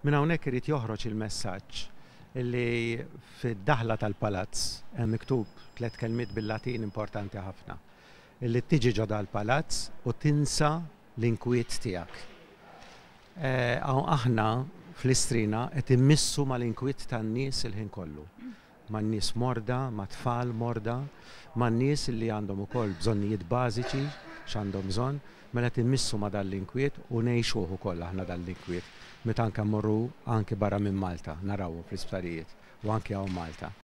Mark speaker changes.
Speaker 1: Minn hawnhekk irid joħroġ il-messaġġ illi fid-daħla tal-palazz hemm miktub 3 kelmiet bil-Latin importanti ħafna. Illi tiġi ġoda l-palazz u tinsa l-inkwiet tiegħek. Aħna fl-Istrina qed immissu mal-inkwiet tan-nies il-ħin kollu. Man-nies morda, ma' tfal morda, man-nies li għandhom ukoll bżonnijiet bażiċi x'għandhom bżonn, mela qed immissu ma' dan l-inkwiet u ngħixuh ukoll aħna dan l-inkwiet. Meta anke mmorru anke barra minn Malta, narawhu fl-isptarijiet u anke hawn Malta.